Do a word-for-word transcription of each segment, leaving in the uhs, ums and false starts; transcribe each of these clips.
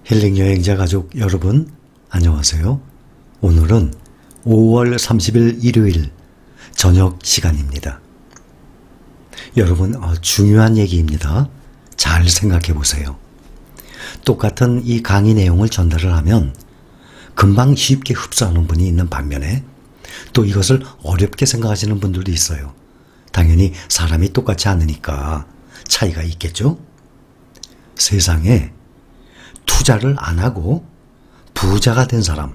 힐링 여행자 가족 여러분, 안녕하세요. 오늘은 오월 삼십일 일요일 저녁 시간입니다. 여러분, 어, 중요한 얘기입니다. 잘 생각해 보세요. 똑같은 이 강의 내용을 전달을 하면 금방 쉽게 흡수하는 분이 있는 반면에 또 이것을 어렵게 생각하시는 분들도 있어요. 당연히 사람이 똑같지 않으니까 차이가 있겠죠? 세상에 투자를 안 하고 부자가 된 사람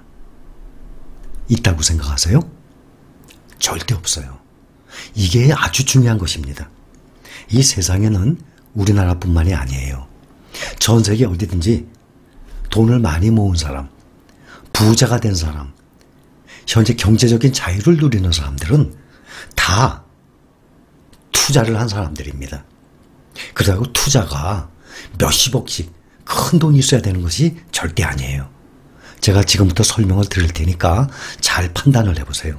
있다고 생각하세요? 절대 없어요. 이게 아주 중요한 것입니다. 이 세상에는 우리나라뿐만이 아니에요. 전 세계 어디든지 돈을 많이 모은 사람, 부자가 된 사람, 현재 경제적인 자유를 누리는 사람들은 다 투자를 한 사람들입니다. 그러고 투자가 몇십억씩 큰 돈이 있어야 되는 것이 절대 아니에요. 제가 지금부터 설명을 드릴 테니까 잘 판단을 해보세요.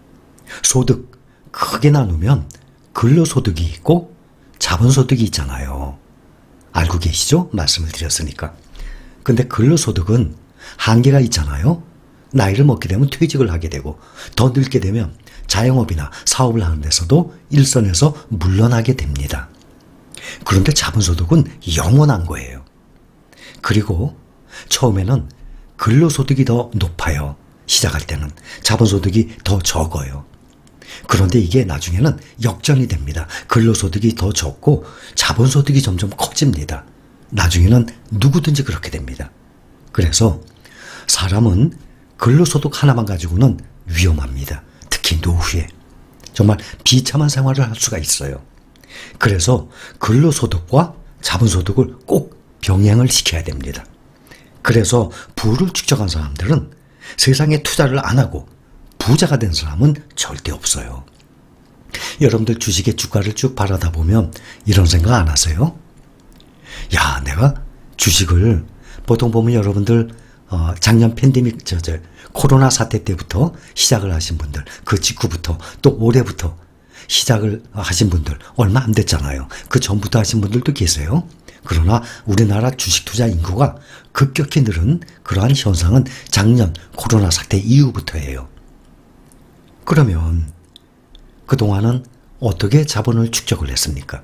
소득 크게 나누면 근로소득이 있고 자본소득이 있잖아요. 알고 계시죠? 말씀을 드렸으니까. 근데 근로소득은 한계가 있잖아요. 나이를 먹게 되면 퇴직을 하게 되고 더 늙게 되면 자영업이나 사업을 하는 데서도 일선에서 물러나게 됩니다. 그런데 자본소득은 영원한 거예요. 그리고 처음에는 근로소득이 더 높아요. 시작할 때는 자본소득이 더 적어요. 그런데 이게 나중에는 역전이 됩니다. 근로소득이 더 적고 자본소득이 점점 커집니다. 나중에는 누구든지 그렇게 됩니다. 그래서 사람은 근로소득 하나만 가지고는 위험합니다. 특히 노후에. 정말 비참한 생활을 할 수가 있어요. 그래서 근로소득과 자본소득을 꼭 병행을 시켜야 됩니다. 그래서 부를 축적한 사람들은 세상에 투자를 안 하고 부자가 된 사람은 절대 없어요. 여러분들 주식의 주가를 쭉 바라다 보면 이런 생각 안 하세요? 야, 내가 주식을 보통 보면 여러분들 어, 작년 팬데믹, 저, 저, 코로나 사태 때부터 시작을 하신 분들, 그 직후부터 또 올해부터 시작을 하신 분들 얼마 안 됐잖아요. 그 전부터 하신 분들도 계세요. 그러나 우리나라 주식 투자 인구가 급격히 늘은 그러한 현상은 작년 코로나 사태 이후부터예요. 그러면 그동안은 어떻게 자본을 축적을 했습니까?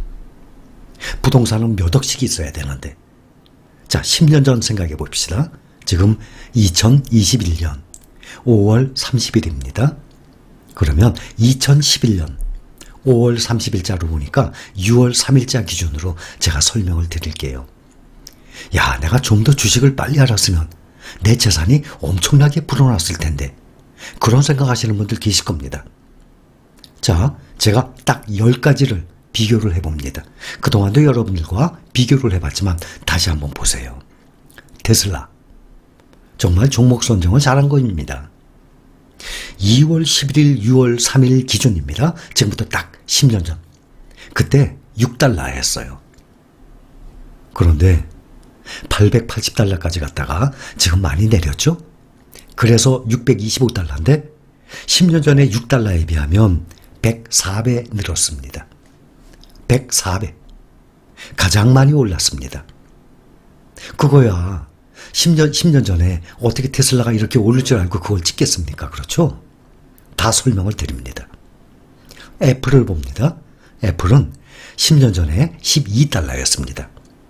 부동산은 몇 억씩 있어야 되는데. 자, 십 년 전 생각해 봅시다. 지금 이천이십일 년 오월 삼십일입니다. 그러면 이천십일 년 오월 삼십일자로 보니까 유월 삼일자 기준으로 제가 설명을 드릴게요. 야, 내가 좀 더 주식을 빨리 알았으면 내 재산이 엄청나게 불어났을 텐데. 그런 생각하시는 분들 계실 겁니다. 자, 제가 딱 열 가지를 비교를 해봅니다. 그동안도 여러분들과 비교를 해봤지만 다시 한번 보세요. 테슬라. 정말 종목 선정을 잘한 겁니다. 이월 십일일 유월 삼일 기준입니다. 지금부터 딱 십 년 전. 그때 육 달러였어요. 그런데 팔백팔십 달러까지 갔다가 지금 많이 내렸죠? 그래서 육백이십오 달러인데 십 년 전에 육 달러에 비하면 백사 배 늘었습니다. 백사 배. 가장 많이 올랐습니다. 그거야. 십 년, 십 년 전에 어떻게 테슬라가 이렇게 오를 줄 알고 그걸 찍겠습니까? 그렇죠? 다 설명을 드립니다. 애플을 봅니다. 애플은 십 년 전에 십이 달러였습니다.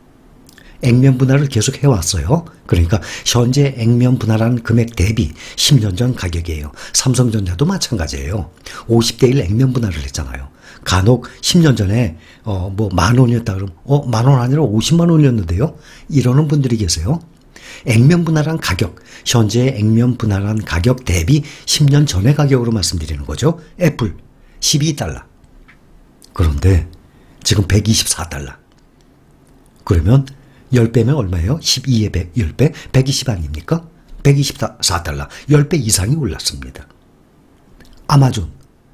액면 분할을 계속 해왔어요. 그러니까 현재 액면 분할한 금액 대비 십 년 전 가격이에요. 삼성전자도 마찬가지예요. 오십 대 일 액면 분할을 했잖아요. 간혹 십 년 전에 어, 뭐 만 원이었다 그러면 어, 만 원 아니라 오십만 원이었는데요. 이러는 분들이 계세요. 액면 분할한 가격, 현재 액면 분할한 가격 대비 십 년 전의 가격으로 말씀드리는 거죠. 애플 십이 달러. 그런데 지금 백이십사 달러. 그러면 십 배면 얼마예요? 십이에 백, 십 배, 백이십 아닙니까? 백이십사 달러. 십 배 이상이 올랐습니다. 아마존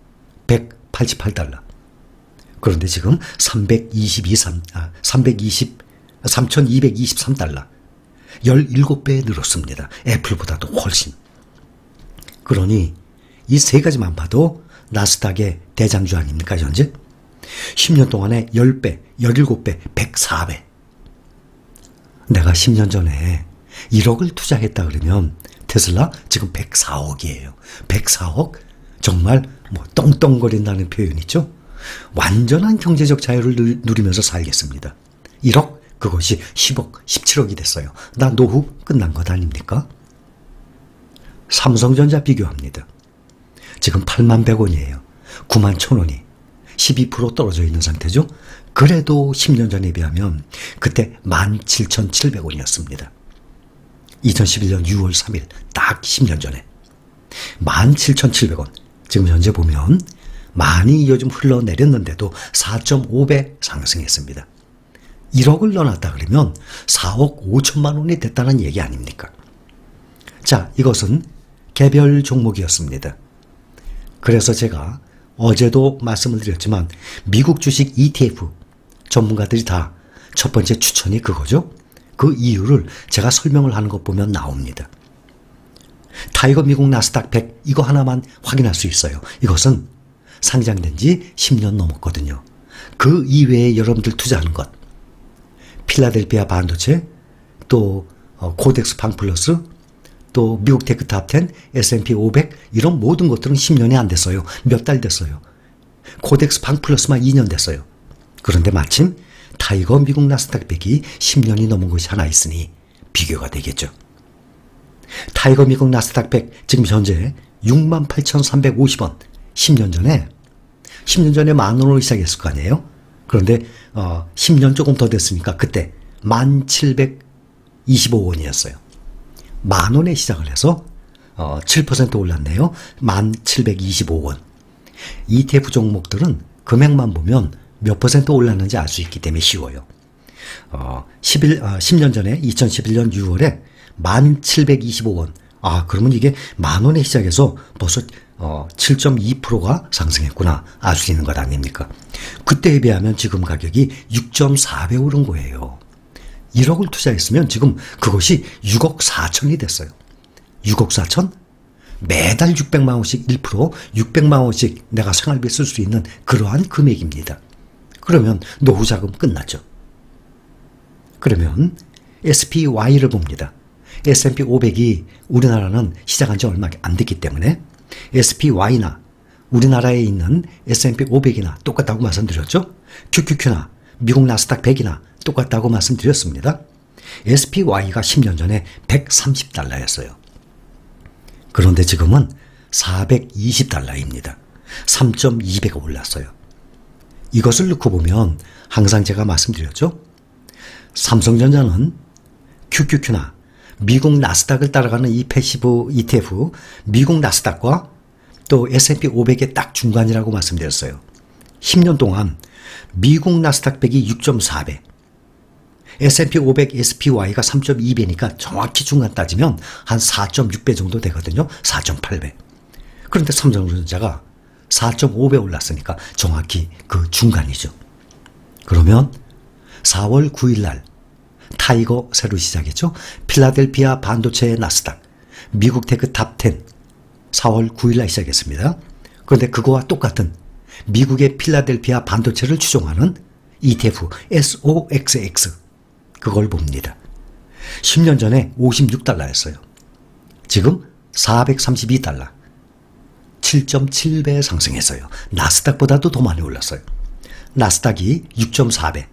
백팔십팔 달러. 그런데 지금 삼백이십이, 아, 삼백이십, 삼천이백이십삼 달러. 십칠 배 늘었습니다. 애플보다도 훨씬. 그러니 이 세 가지만 봐도 나스닥의 대장주 아닙니까, 현재? 십 년 동안에 십 배, 십칠 배, 백사 배. 내가 십 년 전에 일억을 투자했다 그러면 테슬라 지금 백사억이에요. 백사억? 정말 뭐 떵떵거린다는 표현이죠. 완전한 경제적 자유를 누리면서 살겠습니다. 일억? 그것이 십억, 십칠억이 됐어요. 나 노후 끝난 것 아닙니까? 삼성전자 비교합니다. 지금 팔만 백 원이에요. 구만 천 원이 십이 퍼센트 떨어져 있는 상태죠. 그래도 십 년 전에 비하면 그때 만 칠천칠백 원이었습니다. 이천십일 년 유월 삼일 딱 십 년 전에 만 칠천칠백 원. 지금 현재 보면 많이 요즘 흘러내렸는데도 사 점 오 배 상승했습니다. 일억을 넣어놨다 그러면 사억 오천만 원이 됐다는 얘기 아닙니까? 자, 이것은 개별 종목이었습니다. 그래서 제가 어제도 말씀을 드렸지만 미국 주식 이티에프 전문가들이 다 첫 번째 추천이 그거죠. 그 이유를 제가 설명을 하는 것 보면 나옵니다. 타이거 미국 나스닥 백 이거 하나만 확인할 수 있어요. 이것은 상장된 지 십 년 넘었거든요. 그 이외에 여러분들 투자하는 것, 필라델피아 반도체, 또 코덱스 팡플러스, 또 미국 테크탑 텐, 에스 앤 피 오백 이런 모든 것들은 십 년이 안 됐어요. 몇 달 됐어요. 코덱스 팡플러스만 이 년 됐어요. 그런데 마침 타이거 미국 나스닥 백이 십 년이 넘은 것이 하나 있으니 비교가 되겠죠. 타이거 미국 나스닥 백 지금 현재 육만 팔천삼백오십 원. 십 년 전에 십 년 전에 만 원으로 시작했을 거 아니에요. 그런데 어, 십 년 조금 더 됐으니까 그때 만 칠백이십오 원이었어요. 만 원에 시작을 해서 어, 칠 퍼센트 올랐네요. 만 칠백이십오 원. 이티에프 종목들은 금액만 보면 몇 퍼센트 올랐는지 알 수 있기 때문에 쉬워요. 어, 십일, 어, 십 년 전에 이천십일 년 유월에 만 칠백이십오 원. 아, 그러면 이게 만 원에 시작해서 벌써 어, 칠 점 이 퍼센트가 상승했구나. 알 수 있는 것 아닙니까? 그때에 비하면 지금 가격이 육 점 사 배 오른 거예요. 일억을 투자했으면 지금 그것이 육억 사천이 됐어요. 육억 사천? 매달 육백만 원씩 일 퍼센트, 육백만 원씩 내가 생활비 쓸 수 있는 그러한 금액입니다. 그러면 노후 자금 끝났죠. 그러면 에스 피 와이를 봅니다. 에스 앤 피 오백이 우리나라는 시작한 지 얼마 안 됐기 때문에 에스 피 와이나 우리나라에 있는 에스 앤 피 오백이나 똑같다고 말씀드렸죠. 큐큐큐나 미국 나스닥 백이나 똑같다고 말씀드렸습니다. 에스 피 와이가 십 년 전에 백삼십 달러였어요. 그런데 지금은 사백이십 달러입니다. 삼 점 이 배가 올랐어요. 이것을 놓고 보면 항상 제가 말씀드렸죠. 삼성전자는 큐큐큐나 미국 나스닥을 따라가는 이 패시브 이티에프 미국 나스닥과 또 에스 앤 피 오백의 딱 중간이라고 말씀드렸어요. 십 년 동안 미국 나스닥 백이 육 점 사 배, 에스 앤 피 오백 에스 피 와이가 삼 점 이 배니까 정확히 중간 따지면 한 사 점 육 배 정도 되거든요. 사 점 팔 배. 그런데 삼성전자가 사 점 오 배 올랐으니까 정확히 그 중간이죠. 그러면 사월 구일 날 타이거 새로 시작했죠. 필라델피아 반도체 나스닥, 미국 테크 탑 텐 사월 구일 날 시작했습니다. 그런데 그거와 똑같은 미국의 필라델피아 반도체를 추종하는 이티에프 에스 오 엑스 엑스 그걸 봅니다. 십 년 전에 오십육 달러였어요. 지금 사백삼십이 달러. 칠 점 칠 배 상승했어요. 나스닥보다도 더 많이 올랐어요. 나스닥이 육 점 사 배.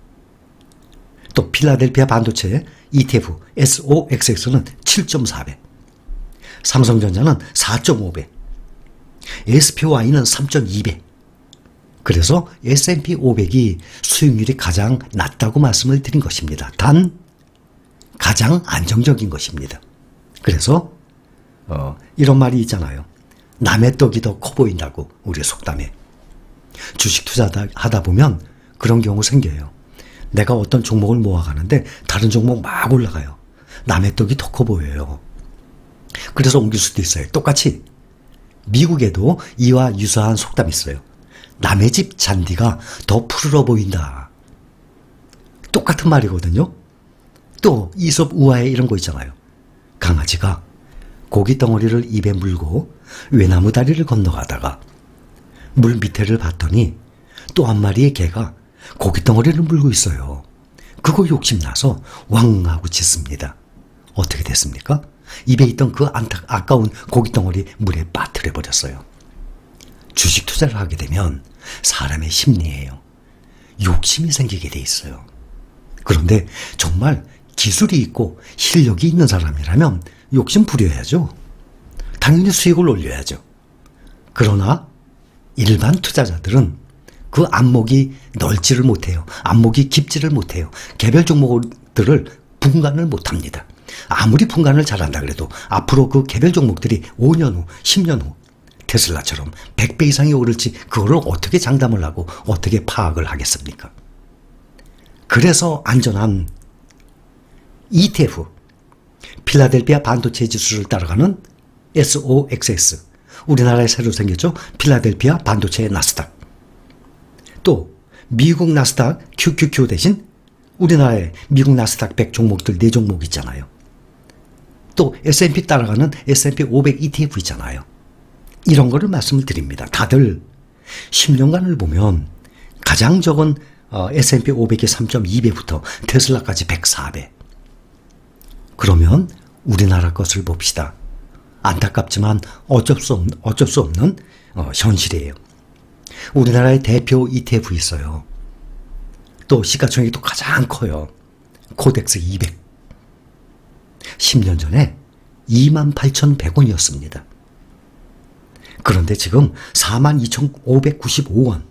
또 필라델피아 반도체 이티에프 에스 오 엑스 엑스는 칠 점 사 배. 삼성전자는 사 점 오 배. 에스 피 와이는 삼 점 이 배. 그래서 에스 앤 피 오백이 수익률이 가장 낮다고 말씀을 드린 것입니다. 단 가장 안정적인 것입니다. 그래서 어, 이런 말이 있잖아요. 남의 떡이 더 커 보인다고 우리 속담에. 주식 투자하다 보면 그런 경우 생겨요. 내가 어떤 종목을 모아가는데 다른 종목 막 올라가요. 남의 떡이 더 커 보여요. 그래서 옮길 수도 있어요. 똑같이 미국에도 이와 유사한 속담이 있어요. 남의 집 잔디가 더 푸르러 보인다. 똑같은 말이거든요. 또 이솝 우화에 이런 거 있잖아요. 강아지가 고기 덩어리를 입에 물고 외나무 다리를 건너가다가 물 밑에를 봤더니 또 한 마리의 개가 고기 덩어리를 물고 있어요. 그거 욕심나서 왕 하고 짖습니다. 어떻게 됐습니까? 입에 있던 그 안타, 아까운 고깃덩어리 물에 빠뜨려 버렸어요. 주식 투자를 하게 되면 사람의 심리예요. 욕심이 생기게 돼 있어요. 그런데 정말 기술이 있고 실력이 있는 사람이라면 욕심 부려야죠. 당연히 수익을 올려야죠. 그러나 일반 투자자들은 그 안목이 넓지를 못해요. 안목이 깊지를 못해요. 개별 종목들을 분간을 못합니다. 아무리 분간을 잘한다 그래도 앞으로 그 개별 종목들이 오 년 후, 십 년 후 테슬라처럼 백 배 이상이 오를지 그거를 어떻게 장담을 하고 어떻게 파악을 하겠습니까? 그래서 안전한 이티에프, 필라델피아 반도체 지수를 따라가는 에스오엑스에스, 우리나라에 새로 생겼죠? 필라델피아 반도체 나스닥. 또 미국 나스닥 큐큐큐 대신 우리나라에 미국 나스닥 백 종목들 네 종목 있잖아요. 또 에스 앤 피 따라가는 에스 앤 피 오백 이티에프 있잖아요. 이런 거를 말씀을 드립니다. 다들 십 년간을 보면 가장 적은 에스 앤 피 오백의 삼 점 이 배부터 테슬라까지 백사 배. 그러면 우리나라 것을 봅시다. 안타깝지만 어쩔 수 없는, 어쩔 수 없는 어, 현실이에요. 우리나라의 대표 이티에프 있어요. 또 시가총액이 또 가장 커요. 코덱스 이백. 십 년 전에 이만 팔천백 원이었습니다. 그런데 지금 사만 이천오백구십오 원.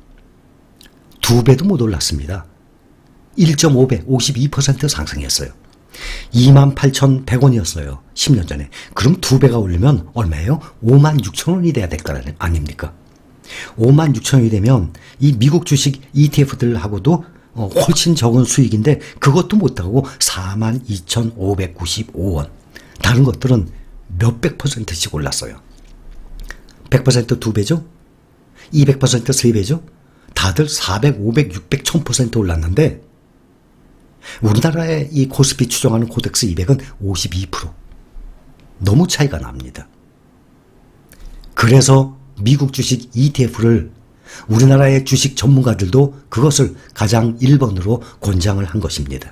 두 배도 못 올랐습니다. 일 점 오 배, 오십이 퍼센트 상승했어요. 이만 팔천백 원이었어요. 십 년 전에. 그럼 두 배가 오르면 얼마예요? 오만 육천 원이 돼야 될 거 아닙니까? 오만 육천 원이 되면 이 미국 주식 이티에프들하고도 훨씬 적은 수익인데 그것도 못하고 사만 이천오백구십오 원. 다른 것들은 몇백 퍼센트씩 올랐어요. 백 퍼센트 두 배죠? 이백 퍼센트 세 배죠? 다들 사백, 오백, 육백, 천 퍼센트 올랐는데 우리나라의 이 코스피 추정하는 코덱스 이백은 오십이 퍼센트. 너무 차이가 납니다. 그래서 미국 주식 이티에프를 우리나라의 주식 전문가들도 그것을 가장 일 번으로 권장을 한 것입니다.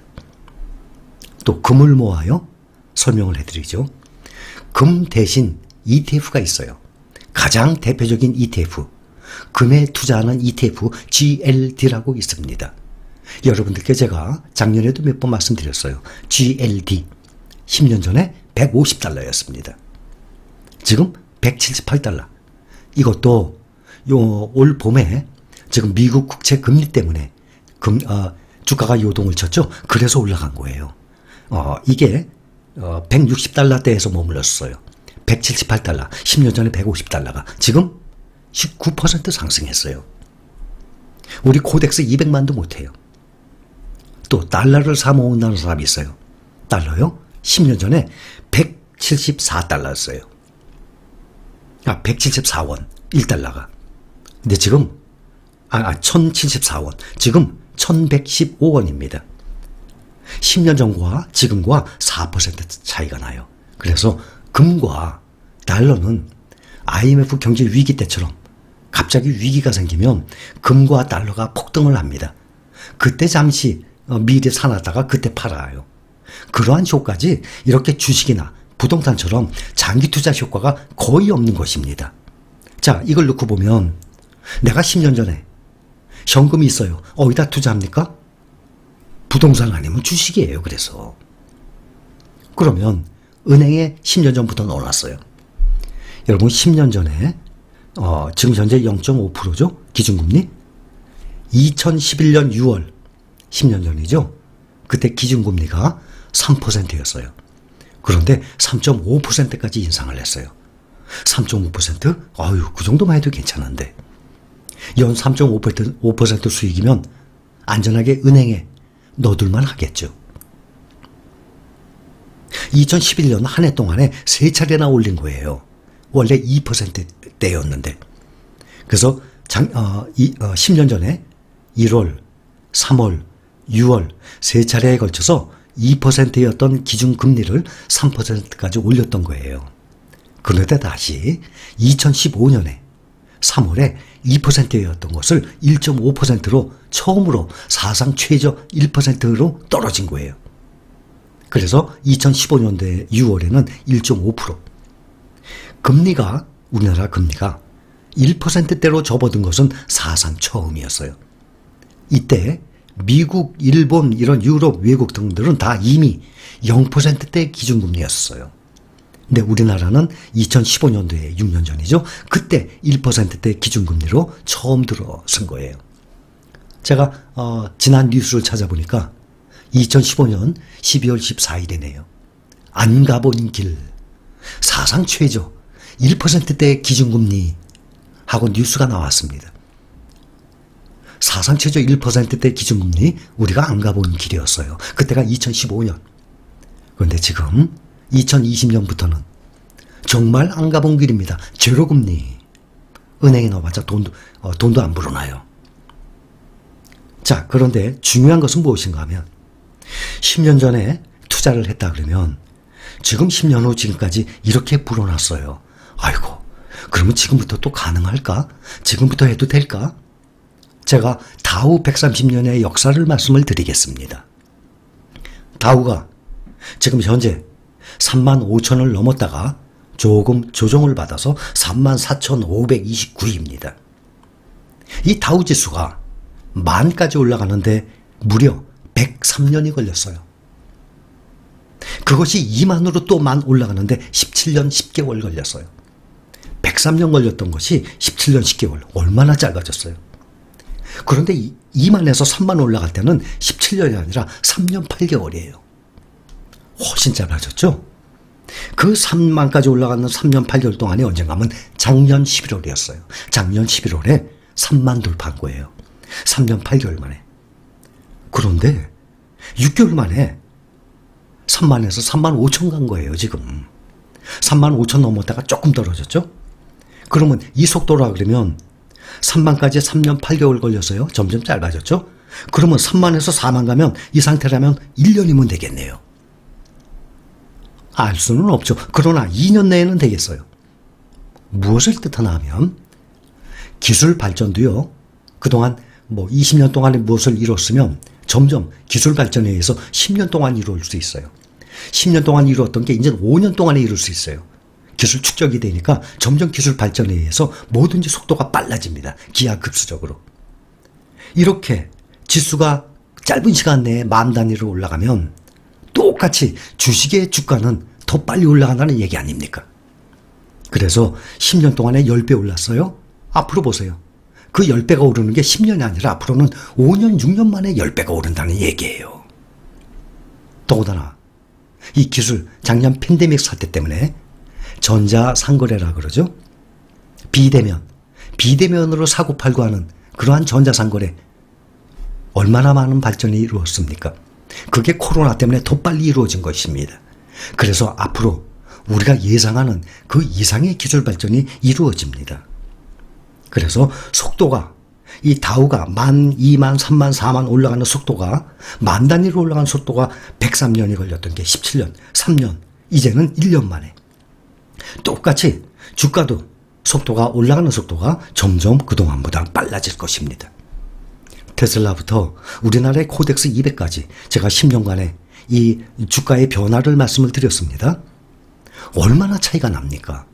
또 금을 모아요? 설명을 해드리죠. 금 대신 이티에프가 있어요. 가장 대표적인 이티에프, 금에 투자하는 이티에프 지 엘 디라고 있습니다. 여러분들께 제가 작년에도 몇 번 말씀드렸어요. 지 엘 디. 십 년 전에 백오십 달러였습니다. 지금 백칠십팔 달러. 이것도 요 올 봄에 지금 미국 국채 금리 때문에 금, 어, 주가가 요동을 쳤죠. 그래서 올라간 거예요. 어, 이게 어, 백육십 달러대에서 머물렀어요. 백칠십팔 달러. 십 년 전에 백오십 달러가 지금 십구 퍼센트 상승했어요. 우리 코덱스 이백만도 못해요. 또 달러를 사 모은다는 사람이 있어요. 달러요? 십 년 전에 백칠십사 달러였어요. 아, 백칠십사 원. 일 달러가. 근데 지금 아, 아 천칠십사 원. 지금 천백십오 원입니다. 십 년 전과 지금과 사 퍼센트 차이가 나요. 그래서 금과 달러는 아이엠에프 경제 위기 때처럼 갑자기 위기가 생기면 금과 달러가 폭등을 합니다. 그때 잠시 미리 사놨다가 그때 팔아요. 그러한 효과지 이렇게 주식이나 부동산처럼 장기 투자 효과가 거의 없는 것입니다. 자, 이걸 놓고 보면 내가 십 년 전에 현금이 있어요. 어디다 투자합니까? 부동산 아니면 주식이에요. 그래서 그러면 은행에 십 년 전부터 넣어놨어요. 여러분 십 년 전에 어, 지금 현재 영 점 오 퍼센트죠. 기준금리. 이천십일 년 유월, 십 년 전이죠. 그때 기준금리가 삼 퍼센트였어요. 그런데 삼 점 오 퍼센트까지 인상을 했어요. 삼 점 오 퍼센트? 아유, 그 정도만 해도 괜찮은데. 연 삼 점 오 퍼센트, 오 퍼센트 수익이면 안전하게 은행에 넣어둘만 하겠죠. 이천십일 년 한 해 동안에 세 차례나 올린 거예요. 원래 이 퍼센트대였는데. 그래서 장, 어, 이, 어, 십 년 전에 일월, 삼월, 유월 세 차례에 걸쳐서 이 퍼센트였던 기준금리를 삼 퍼센트까지 올렸던 거예요. 그런데 다시 이천십오 년에 삼월에 이 퍼센트였던 것을 일 점 오 퍼센트로 처음으로 사상 최저 일 퍼센트로 떨어진 거예요. 그래서 이천십오 년도에 유월에는 일 점 오 퍼센트. 금리가, 우리나라 금리가 일 퍼센트대로 접어든 것은 사상 처음이었어요. 이때 미국, 일본, 이런 유럽 외국 등들은 다 이미 영 퍼센트대 기준금리였어요. 근데 우리나라는 이천십오 년도에 육 년 전이죠. 그때 일 퍼센트대 기준금리로 처음 들어선 거예요. 제가 어, 지난 뉴스를 찾아보니까 이천십오 년 십이월 십사일이네요. 안 가본 길, 사상 최저 일 퍼센트대 기준금리 하고 뉴스가 나왔습니다. 사상 최저 일 퍼센트대 기준금리, 우리가 안 가본 길이었어요. 그때가 이천십오 년. 그런데 지금 이천이십 년부터는 정말 안 가본 길입니다. 제로금리. 은행에 넣어봤자 돈도, 어, 돈도 안 불어나요. 자, 그런데 중요한 것은 무엇인가 하면 십 년 전에 투자를 했다 그러면 지금 십 년 후 지금까지 이렇게 불어났어요. 아이고, 그러면 지금부터 또 가능할까? 지금부터 해도 될까? 제가 다우 백삼십 년의 역사를 말씀을 드리겠습니다. 다우가 지금 현재 삼만 오천을 넘었다가 조금 조정을 받아서 삼만 사천오백이십구위입니다. 이 다우 지수가 만까지 올라가는데 무려 백삼 년이 걸렸어요. 그것이 이만으로 또 만 올라가는데 십칠 년 십 개월 걸렸어요. 백삼 년 걸렸던 것이 십칠 년 십 개월. 얼마나 짧아졌어요. 그런데 이만에서 삼만 올라갈 때는 십칠 년이 아니라 삼 년 팔 개월이에요. 훨씬 짧아졌죠? 그 삼만까지 올라가는 삼 년 팔 개월 동안이 언젠가 하면 작년 십일월이었어요. 작년 십일월에 삼만 돌파한 거예요. 삼 년 팔 개월 만에. 그런데 육 개월 만에 삼만에서 삼만 오천 간 거예요, 지금. 삼만 오천 넘었다가 조금 떨어졌죠? 그러면 이 속도라 그러면 삼만까지 삼 년 팔 개월 걸렸어요. 점점 짧아졌죠? 그러면 삼만에서 사만 가면 이 상태라면 일 년이면 되겠네요. 알 수는 없죠. 그러나 이 년 내에는 되겠어요. 무엇을 뜻하나 하면 기술 발전도요. 그동안 뭐 이십 년 동안에 무엇을 이뤘으면 점점 기술 발전에 의해서 십 년 동안 이룰 수 있어요. 십 년 동안 이루었던 게 이제 오 년 동안에 이룰 수 있어요. 기술 축적이 되니까 점점 기술 발전에 의해서 뭐든지 속도가 빨라집니다. 기하급수적으로. 이렇게 지수가 짧은 시간 내에 만 단위로 올라가면 똑같이 주식의 주가는 더 빨리 올라간다는 얘기 아닙니까? 그래서 십 년 동안에 십 배 올랐어요. 앞으로 보세요. 그 십 배가 오르는 게 십 년이 아니라 앞으로는 오 년, 육 년 만에 십 배가 오른다는 얘기예요. 더군다나 이 기술, 작년 팬데믹 사태 때문에 전자상거래라 그러죠. 비대면, 비대면으로 사고팔고 하는 그러한 전자상거래 얼마나 많은 발전이 이루어졌습니까? 그게 코로나 때문에 더 빨리 이루어진 것입니다. 그래서 앞으로 우리가 예상하는 그 이상의 기술 발전이 이루어집니다. 그래서 속도가, 이 다우가 만, 이만, 삼만, 사만 올라가는 속도가, 만 단위로 올라가는 속도가 백삼 년이 걸렸던 게 십칠 년, 삼 년, 이제는 일 년 만에. 똑같이 주가도 속도가 올라가는 속도가 점점 그동안보다 빨라질 것입니다. 테슬라부터 우리나라의 코덱스 이백까지 제가 십 년간의 이 주가의 변화를 말씀을 드렸습니다. 얼마나 차이가 납니까?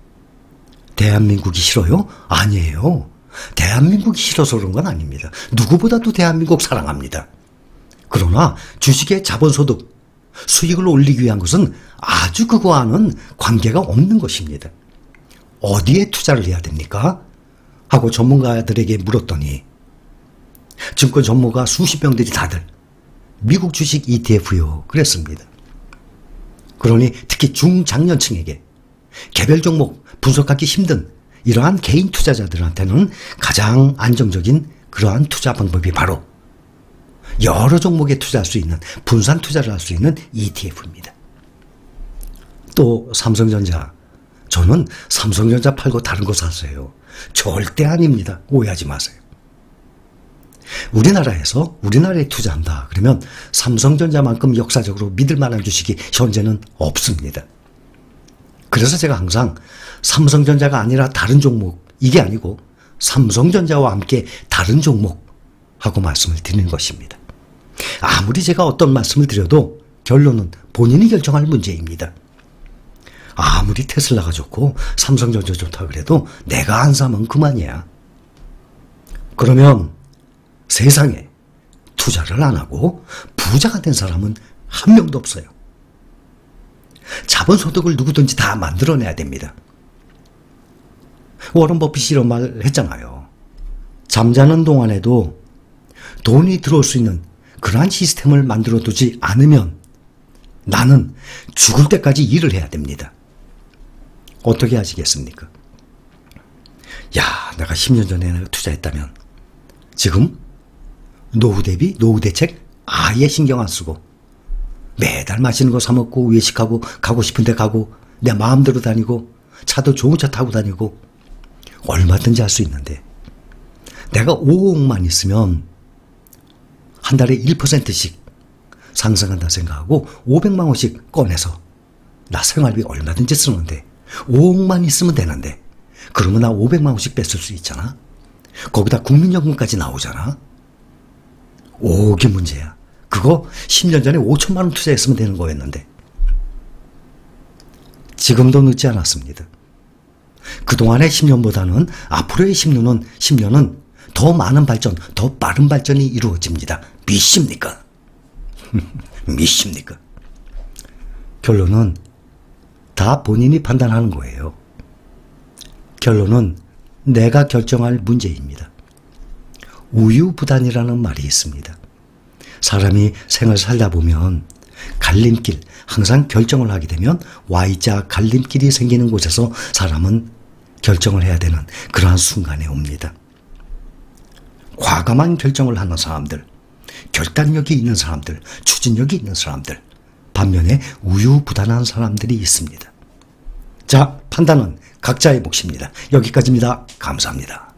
대한민국이 싫어요? 아니에요. 대한민국이 싫어서 그런 건 아닙니다. 누구보다도 대한민국 사랑합니다. 그러나 주식의 자본소득, 수익을 올리기 위한 것은 아주 그거와는 관계가 없는 것입니다. 어디에 투자를 해야 됩니까? 하고 전문가들에게 물었더니 증권 전문가 수십 명들이 다들 미국 주식 이티에프요 그랬습니다. 그러니 특히 중장년층에게 개별 종목 분석하기 힘든 이러한 개인 투자자들한테는 가장 안정적인 그러한 투자 방법이 바로 여러 종목에 투자할 수 있는, 분산 투자를 할 수 있는 이티에프입니다. 또 삼성전자, 저는 삼성전자 팔고 다른 거 사세요. 절대 아닙니다. 오해하지 마세요. 우리나라에서 우리나라에 투자한다 그러면 삼성전자만큼 역사적으로 믿을 만한 주식이 현재는 없습니다. 그래서 제가 항상 삼성전자가 아니라 다른 종목, 이게 아니고 삼성전자와 함께 다른 종목 하고 말씀을 드리는 것입니다. 아무리 제가 어떤 말씀을 드려도 결론은 본인이 결정할 문제입니다. 아무리 테슬라가 좋고 삼성전자 좋다 그래도 내가 안 사면 그만이야. 그러면 세상에 투자를 안 하고 부자가 된 사람은 한 명도 없어요. 자본소득을 누구든지 다 만들어내야 됩니다. 워런 버핏이 이런 말 했잖아요. 잠자는 동안에도 돈이 들어올 수 있는 그러한 시스템을 만들어두지 않으면 나는 죽을 때까지 일을 해야 됩니다. 어떻게 하시겠습니까? 야, 내가 십 년 전에 내가 투자했다면 지금 노후 대비, 노후 대책 아예 신경 안 쓰고 매달 맛있는 거 사 먹고 외식하고 가고 싶은 데 가고 내 마음대로 다니고 차도 좋은 차 타고 다니고 얼마든지 할 수 있는데 내가 오억만 있으면 한 달에 일 퍼센트씩 상승한다 생각하고 오백만 원씩 꺼내서 나 생활비 얼마든지 쓰는데 오억만 있으면 되는데 그러면 나 오백만 원씩 뺐을 수 있잖아. 거기다 국민연금까지 나오잖아. 오억이 문제야. 그거 십 년 전에 오천만 원 투자했으면 되는 거였는데 지금도 늦지 않았습니다. 그동안의 십 년보다는 앞으로의 십 년은, 십 년은 더 많은 발전, 더 빠른 발전이 이루어집니다. 믿습니까? 믿습니까? 결론은 다 본인이 판단하는 거예요. 결론은 내가 결정할 문제입니다. 우유부단이라는 말이 있습니다. 사람이 생을 살다 보면 갈림길, 항상 결정을 하게 되면 Y자 갈림길이 생기는 곳에서 사람은 결정을 해야 되는 그러한 순간에 옵니다. 과감한 결정을 하는 사람들, 결단력이 있는 사람들, 추진력이 있는 사람들, 반면에 우유부단한 사람들이 있습니다. 자, 판단은 각자의 몫입니다. 여기까지입니다. 감사합니다.